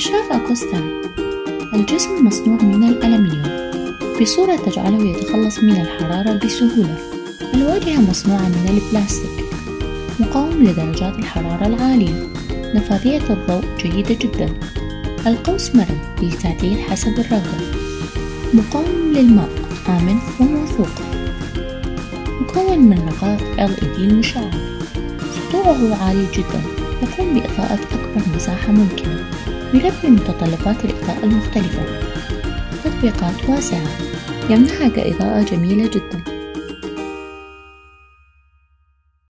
اكتشاف أغوستين. الجسم مصنوع من الألمنيوم بصورة تجعله يتخلص من الحرارة بسهولة. الواجهة مصنوعة من البلاستيك، مقاوم لدرجات الحرارة العالية. نفاذية الضوء جيدة جدا. القوس مرن للتعديل حسب الرغبة. مقاوم للماء، آمن وموثوق. مكون من نقاط LED المشعة. سطوعه عالي جدا، يقوم بإضاءة أكبر مساحة ممكنة، يلبي متطلبات الإضاءة المختلفة. تطبيقات واسعة، يمنحك إضاءة جميلة جدا.